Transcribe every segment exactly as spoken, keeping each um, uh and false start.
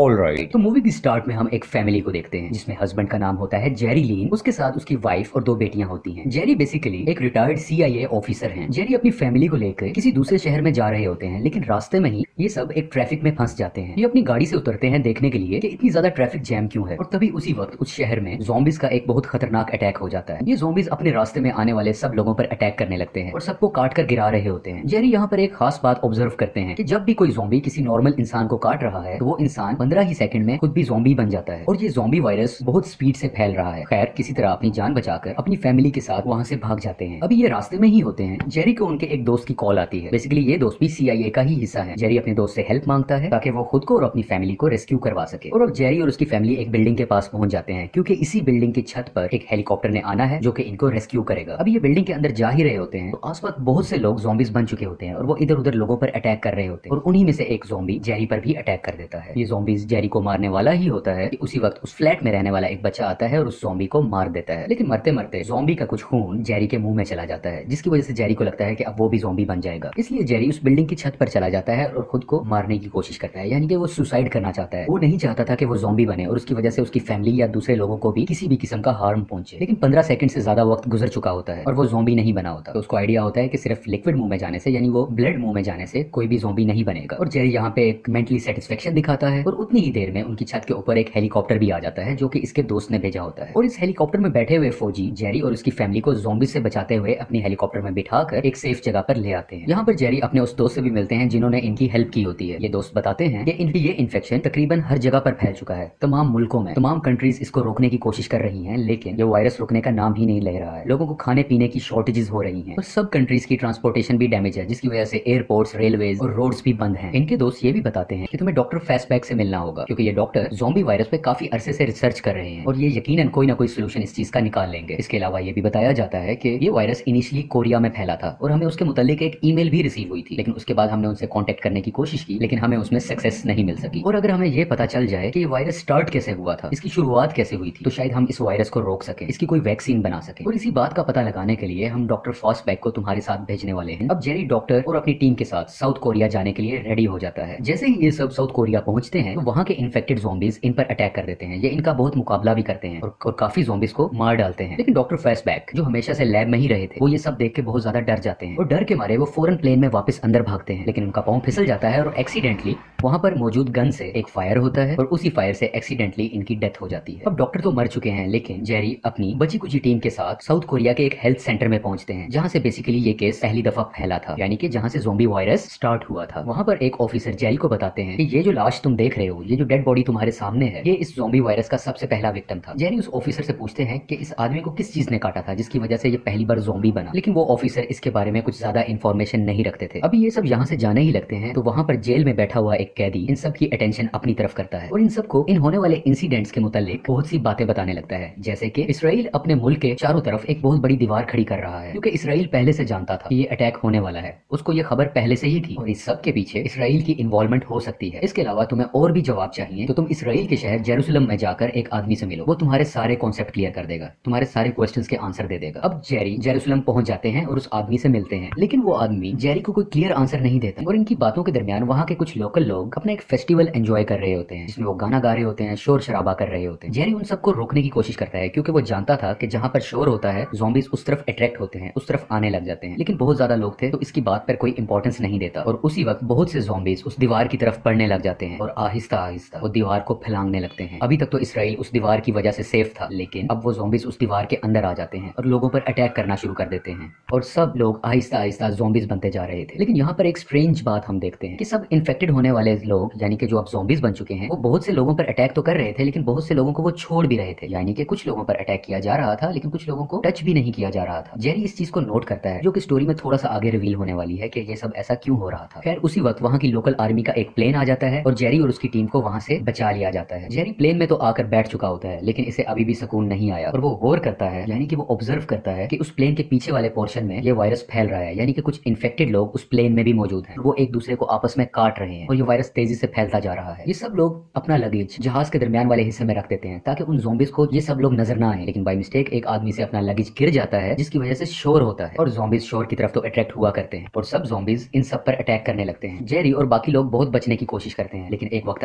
Alright. तो movie की start में हम एक फैमिली को देखते हैं जिसमें हस्बैंड का नाम होता है जेरी लीन, उसके साथ उसकी वाइफ और दो बेटियां होती हैं। जेरी बेसिकली एक retired C I A officer हैं। जेरी अपनी फैमिली को लेकर किसी दूसरे शहर में जा रहे होते हैं, लेकिन रास्ते में ही ये सब एक ट्रैफिक में फंस जाते हैं। ये अपनी गाड़ी से उतरते हैं देखने के लिए कि इतनी ज्यादा ट्रैफिक जैम क्यों है, और तभी उसी वक्त उस शहर में ज़ॉम्बीज़ का एक बहुत खतरनाक अटैक हो जाता है। ये ज़ॉम्बीज़ अपने रास्ते में आने वाले सब लोगों पर अटैक करने लगते हैं और सबको काट कर गिरा रहे होते हैं। जेरी यहाँ पर एक खास बात ऑब्जर्व करते हैं कि जब भी कोई ज़ॉम्बी किसी नॉर्मल इंसान को काट रहा है तो वो इंसान पंद्रह ही सेकंड में खुद भी ज़ॉम्बी बन जाता है, और ये ज़ॉम्बी वायरस बहुत स्पीड से फैल रहा है। खैर, किसी तरह अपनी जान बचाकर अपनी फैमिली के साथ वहाँ से भाग जाते हैं। अभी ये रास्ते में ही होते हैं, जेरी को उनके एक दोस्त की कॉल आती है। बेसिकली ये दोस्त भी सी आई ए का ही हिस्सा है। जेरी अपने दोस्त से हेल्प मांगता है ताकि वो खुद को और अपनी फैमिली को रेस्क्यू करवा सके, और अब जेरी और उसकी फैमिली एक बिल्डिंग के पास पहुंच जाते हैं क्योंकि इसी बिल्डिंग की छत पर एक हेलीकॉप्टर ने आना है जो कि इनको रेस्क्यू करेगा। अभी ये बिल्डिंग के अंदर जा ही रहे होते हैं तो आसपास बहुत से लोग ज़ॉम्बीज बन चुके होते हैं और वो इधर उधर लोगों पर अटैक कर रहे होते हैं, और उन्हीं में से एक ज़ॉम्बी जेरी पर भी अटैक कर देता है। ये ज़ॉम्बीज जेरी को मारने वाला ही होता है कि उसी वक्त उस फ्लैट में रहने वाला एक बच्चा आता है और उस ज़ॉम्बी को मार देता है। लेकिन मरते मरते ज़ॉम्बी का कुछ खून जेरी के मुंह में चला जाता है, जिसकी वजह से जेरी को लगता है कि अब वो भी ज़ॉम्बी बन जाएगा। इसलिए जेरी उस बिल्डिंग की छत पर चला जाता है और खुद को मारने की कोशिश करता है, यानी कि वो सुसाइड करना चाहता है। वो नहीं चाहता था कि वो ज़ॉम्बी बने और उसकी वजह से उसकी फैमिली या दूसरे लोगों को भी किसी भी किस्म का हार्म पहुंचे। लेकिन पंद्रह सेकंड से ज्यादा वक्त गुजर चुका होता है और वो ज़ॉम्बी नहीं बना होता। तो उसको आइडिया होता है कि सिर्फ लिक्विड मुंह में जाने से, यानी वो ब्लड मुंह में जाने से कोई भी ज़ॉम्बी नहीं बनेगा। और जेरी यहाँ पे एक मेंटली सेटिस्फेक्शन दिखाता है, और उतनी ही देर में उनकी छत के ऊपर एक हेलीकॉप्टर भी आ जाता है जो कि इसके दोस्त ने भेजा होता है। और इस हेलीकॉप्टर में बैठे हुए फौजी जेरी और उसकी फैमिली को ज़ॉम्बी से बचाते हुए अपनी हेलीकॉप्टर में बिठाकर एक सेफ जगह पर ले आते हैं। यहाँ पर जेरी अपने उस दोस्त से भी मिलते हैं जिन्होंने इनकी हेल्प की होती है। ये दोस्त बताते हैं कि इनकी ये इन्फेक्शन तकरीबन हर जगह पर फैल चुका है, तमाम मुल्कों में। तमाम कंट्रीज इसको रोकने की कोशिश कर रही हैं, लेकिन ये वायरस रुकने का नाम ही नहीं ले रहा है। लोगों को खाने पीने की शॉर्टेजेस हो रही हैं और सब कंट्रीज की ट्रांसपोर्टेशन भी डैमेज है, जिसकी वजह से एयरपोर्ट्स, रेलवेज और रोड्स भी बंद हैं। इनके दोस्त ये भी बताते हैं कि तुम्हें डॉक्टर फैसबैक से मिलना होगा क्योंकि ये डॉक्टर ज़ॉम्बी वायरस पे काफी अरसे से रिसर्च कर रहे हैं और ये यकीनन कोई ना कोई सोल्यूशन इस चीज का निकाल लेंगे। इसके अलावा ये भी बताया जाता है कि ये वायरस इनिशियली कोरिया में फैला था और हमें उसके मुतालिक एक ईमेल भी रिसीव हुई थी, लेकिन उसके बाद हमने उनसे कांटेक्ट करने की कोशिश की, लेकिन हमें उसमें सक्सेस नहीं मिल सकी। और अगर हमें ये पता चल जाए कि ये वायरस स्टार्ट कैसे हुआ था, इसकी शुरुआत कैसे हुई थी, तो शायद हम इस वायरस को रोक सके, इसकी कोई वैक्सीन बना सके। और इसी बात का पता लगाने के लिए हम डॉक्टर फॉसबैक को तुम्हारे साथ भेजने वाले हैं। अब जेरी डॉक्टर और अपनी टीम के साथ साउथ कोरिया जाने के लिए रेडी हो जाता है। जैसे ही ये सब साउथ कोरिया पहुंचते हैं तो वहाँ के इन्फेक्टेड ज़ॉम्बीज इन पर अटैक कर देते हैं। ये इनका बहुत मुकाबला भी करते हैं और, और काफी ज़ॉम्बीज को मार डालते हैं। लेकिन डॉक्टर फॉसबैक जो हमेशा से लैब में ही रहे थे, वो ये सब देख के बहुत ज्यादा डर जाते हैं और डर के मारे वो फौरन प्लेन में वापस अंदर भागते हैं। लेकिन उनका पाँव फिसल जाता है और एक्सीडेंटली वहाँ पर मौजूद गन से एक फायर होता है और उसी फायर से एक्सीडेंटली इनकी डेथ हो जाती है। अब डॉक्टर तो मर चुके हैं, लेकिन जेरी अपनी बची कुची टीम के साथ साउथ कोरिया के एक हेल्थ सेंटर में पहुंचते हैं जहाँ से बेसिकली ये केस पहली दफा फैला था, यानी कि जहाँ से ज़ॉम्बी वायरस स्टार्ट हुआ था। वहाँ पर एक ऑफिसर जेरी को बताते हैं कि ये जो लाश तुम देख रहे हो, ये जो डेड बॉडी तुम्हारे सामने है, ये इस ज़ॉम्बी वायरस का सबसे पहला विक्टिम था। जेरी उस ऑफिसर से पूछते हैं कि इस आदमी को किस चीज ने काटा था जिसकी वजह से ये पहली बार ज़ॉम्बी बना, लेकिन वो ऑफिसर इसके बारे में कुछ ज्यादा इन्फॉर्मेशन नहीं रखते थे। अभी ये सब यहाँ से जाने ही लगते हैं तो वहाँ पर जेल में बैठा हुआ एक कैदी इन सब की अटेंशन अपनी तरफ करता है और इन सबको इन होने वाले इंसिडेंट्स के मुतालिक बहुत सी बातें बताने लगता है, जैसे कि इसराइल अपने मुल्क के चारों तरफ एक बहुत बड़ी दीवार खड़ी कर रहा है क्योंकि इसराइल पहले से जानता था कि ये अटैक होने वाला है। उसको ये खबर पहले से ही थी और इस सब के पीछे इसराइल की इन्वॉल्वमेंट हो सकती है। इसके अलावा तुम्हें और भी जवाब चाहिए तो तुम इसराइल के शहर जेरूसलम में जाकर एक आदमी से मिलो, वो तुम्हारे सारे कॉन्सेप्ट क्लियर कर देगा, तुम्हारे सारे क्वेश्चंस के आंसर दे देगा। अब जेरी जेरूसलम पहुंच जाते हैं और उस आदमी से मिलते हैं, लेकिन वो आदमी जेरी को कोई क्लियर आंसर नहीं देता और इनकी बातों के दरमियान वहाँ के कुछ लोकल लोग अपना एक फेस्टिवल एंजॉय कर रहे होते हैं जिसमें वो गाना गा रहे होते हैं, शोर शराबा कर रहे होते हैं। जेरी उन सबको रोकने की कोशिश करता है क्योंकि वो जानता था कि जहाँ पर शोर होता है ज़ॉम्बीज उस तरफ अट्रैक्ट होते हैं, उस तरफ आने लग जाते हैं, लेकिन बहुत ज्यादा लोग थे तो इसकी बात पर कोई इंपॉर्टेंस नहीं देता। और उसी वक्त बहुत से ज़ॉम्बीज उस दीवार की तरफ बढ़ने लग जाते हैं और आहिस्ता आहिस्ता वो दीवार को फैलांगने लगते हैं। अभी तक तो इसराइल उस दीवार की वजह से सेफ था, लेकिन अब वो ज़ॉम्बीज उस दीवार के अंदर आ जाते हैं और लोगों पर अटैक करना शुरू कर देते हैं और सब लोग आहिस्ता आहिस्ता ज़ॉम्बीज बनते जा रहे थे। लेकिन यहाँ पर एक स्ट्रेंज बात हम देखते हैं कि सब इन्फेक्टेड होने वाले लोग, यानी कि जो अब ज़ॉम्बीज बन चुके हैं, वो बहुत से लोगों पर अटैक तो कर रहे थे लेकिन बहुत से लोगों को वो छोड़ भी रहे थे, यानी कि कुछ लोगों पर अटैक किया जा रहा था लेकिन कुछ लोगों को टच भी नहीं किया जा रहा था। जेरी इस चीज को नोट करता है जो कि स्टोरी में थोड़ा सा आगे रिवील होने वाली है कि ये सब ऐसा क्यों हो रहा था। खैर, उसी वक्त वहाँ की लोकल आर्मी का एक प्लेन आ जाता है और जेरी और उसकी टीम को वहाँ से बचा लिया जाता है। जेरी प्लेन में तो आकर बैठ चुका होता है लेकिन इसे अभी भी सुकून नहीं आया और वो गौर करता है, यानी कि वो ऑब्जर्व करता है कि उस प्लेन के पीछे वाले पोर्शन में ये वायरस फैल रहा है, यानी कि कुछ इन्फेक्टेड लोग उस प्लेन में भी मौजूद हैं। वो एक दूसरे को आपस में काट रहे हैं और ये वायरस तेजी से फैलता जा रहा है। ये सब लोग अपना लगेज जहाज के दरमियान वाले हिस्से में रख देते हैं ताकि उन ज़ॉम्बीज को ये सब लोग नजर ना आए, लेकिन बाय मिस्टेक एक आदमी से अपना लगेज गिर जाता है जिसकी वजह से शोर होता है और ज़ॉम्बीज शोर की तरफ तो अट्रैक्ट हुआ करते हैं और सब ज़ॉम्बीज इन सब पर अटैक करने लगते हैं। जेरी और बाकी लोग बहुत बचने की कोशिश करते हैं, लेकिन एक वक्त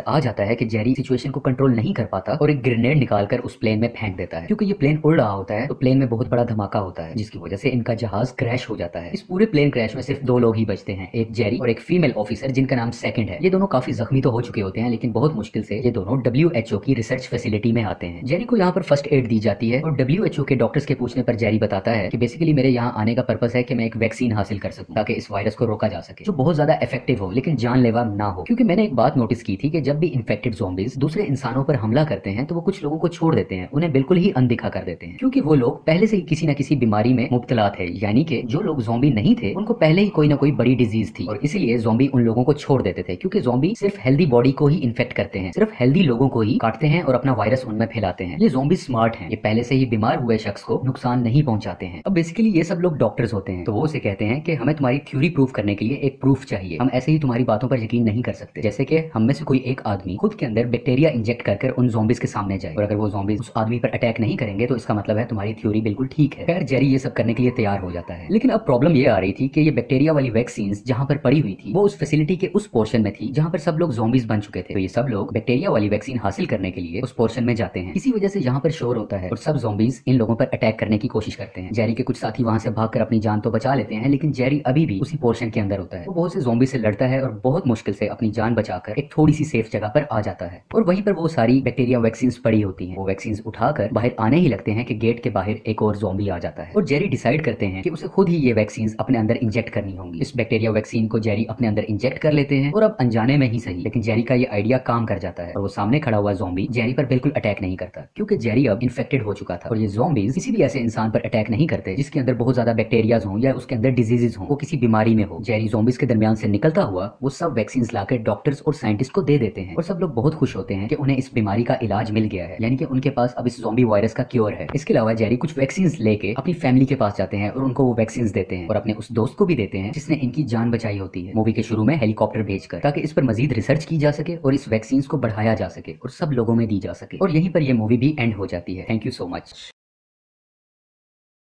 आ जाता है कि जेरी सिचुएशन को कंट्रोल नहीं कर पाता और एक ग्रेनेड निकालकर उस प्लेन में फेंक देता है। क्योंकि ये प्लेन उड़ रहा होता है तो प्लेन में बहुत बड़ा धमाका होता है, जिसकी वजह से इनका जहाज क्रैश हो जाता है। इस पूरे प्लेन क्रैश में सिर्फ दो लोग ही बचते हैं, एक जेरी और एक फीमेल ऑफिसर जिनका नाम सेकंड है। ये दोनों काफी जख्मी तो हो चुके होते हैं, लेकिन बहुत मुश्किल से ये दोनों डब्ल्यू एच ओ की रिसर्च फैसिलिटी में आते हैं। जेरी को यहाँ पर फर्स्ट एड दी जाती है और डब्ल्यू एच ओ के डॉक्टर्स के पूछने पर जेरी बताता है कि बेसिकली मेरे यहाँ आने का पर्पस है कि मैं एक वैक्सीन हासिल कर सकूं ताकि इस वायरस को रोका जा सके, जो बहुत ज्यादा इफेक्टिव हो लेकिन जानलेवा ना हो। क्योंकि मैंने एक बात नोटिस की थी कि जब भी इन्फेक्टेड ज़ॉम्बीज दूसरे इंसानों पर हमला करते हैं तो वो कुछ लोगों को छोड़ देते हैं, उन्हें बिल्कुल ही अनदेखा कर देते हैं, क्योंकि वो लोग पहले से ही किसी न किसी बीमारी में मुब्तला थे। यानी कि जो लोग ज़ॉम्बी नहीं थे उनको पहले ही कोई ना कोई बड़ी डिजीज थी और इसीलिए ज़ॉम्बी उन लोगों को छोड़ देते थे। क्योंकि ज़ॉम्बी सिर्फ हेल्दी बॉडी को ही इन्फेक्ट करते हैं, सिर्फ हेल्दी लोगों को ही काटते हैं और अपना वायरस उनमें फैलाते हैं। ये ज़ॉम्बी स्मार्ट हैं, ये पहले से ही बीमार हुए शख्स को नुकसान नहीं पहुंचाते हैं। अब बेसिकली ये सब लोग डॉक्टर्स होते हैं, तो वो उसे कहते हैं कि हमें तुम्हारी थ्योरी प्रूव करने के लिए एक प्रूफ चाहिए, हम ऐसे ही तुम्हारी बातों पर यकीन नहीं कर सकते। जैसे कि हम में से कोई एक आदमी खुद के अंदर बैक्टीरिया इंजेक्ट कर कर उन ज़ॉम्बीज के सामने जाए और अगर वो ज़ॉम्बीज उस आदमी पर अटैक नहीं करेंगे तो इसका मतलब है तुम्हारी थ्योरी बिल्कुल ठीक है। खैर जेरी ये सब करने के लिए तैयार हो जाता है, लेकिन अब प्रॉब्लम ये आ रही थी कि ये बैक्टीरिया वाली वैक्सीन जहां पर पड़ी हुई थी वो उस फैसिलिटी के उस पोर्शन में थी जहां पर सब लोग ज़ॉम्बीज बन चुके थे। तो ये सब लोग बैक्टीरिया वाली वैक्सीन हासिल करने के लिए उस पोर्शन में जाते हैं। इसी वजह से यहाँ पर शोर होता है और सब ज़ॉम्बीज इन लोगों पर अटैक करने की कोशिश करते हैं। जेरी के कुछ साथी वहां से भागकर अपनी जान तो बचा लेते हैं, लेकिन जेरी अभी भी उसी पोर्शन के अंदर होता है। वो बहुत से ज़ॉम्बी से लड़ता है और बहुत मुश्किल से अपनी जान बचाकर एक थोड़ी सी सेफ जगह पर आ जाता है और वहीं पर वो सारी बैक्टीरिया वैक्सीन पड़ी होती हैं। वो वैक्सीन उठाकर बाहर आने ही लगते हैं कि गेट के बाहर एक और ज़ॉम्बी आ जाता है और जेरी डिसाइड करते हैं कि उसे खुद ही ये वैक्सीन अपने अंदर इंजेक्ट करनी होंगी। इस बैक्टीरिया वैक्सीन को जेरी अपने अंदर इंजेक्ट कर लेते हैं और अब अनजाने में ही सही, लेकिन जेरी का ये आइडिया काम कर जाता है और वो सामने खड़ा हुआ ज़ॉम्बी जेरी पर बिल्कुल अटैक नहीं करता, क्योंकि जेरी अब इन्फेक्टेड हो चुका था। और ये ज़ॉम्बीज किसी भी ऐसे इंसान पर अटैक नहीं करते जिसके अंदर बहुत ज्यादा बैक्टीरियाज हो या उसके अंदर डिजीजेज हो, वो किसी बीमारी में हो। जेरी ज़ॉम्बीज के दरमियान से निकलता हुआ वो सब वैक्सीन लाकर डॉक्टर्स और साइंटिस्ट को दे देते हैं और सब लोग बहुत खुश होते हैं कि उन्हें इस बीमारी का इलाज मिल गया है, यानी कि उनके पास अब इस ज़ॉम्बी वायरस का क्योर है। इसके अलावा जेरी कुछ वैक्सीन लेके अपनी फैमिली के पास जाते हैं और उनको वो वैक्सीन देते हैं और अपने उस दोस्त को भी देते हैं जिसने इनकी जान बचाई होती है मूवी के शुरू में हेलीकॉप्टर भेजकर, ताकि इस पर मजीद रिसर्च की जा सके और इस वैक्सीन को बढ़ाया जा सके और सब लोगों में दी जा सके। और यहीं पर यह मूवी भी एंड हो जाती है। Thank you so much.